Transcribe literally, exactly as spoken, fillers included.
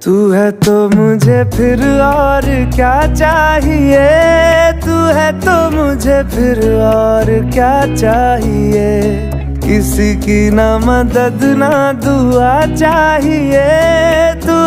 तू है तो मुझे फिर और क्या चाहिए, तू है तो मुझे फिर और क्या चाहिए। किसी की ना मदद ना दुआ चाहिए, तू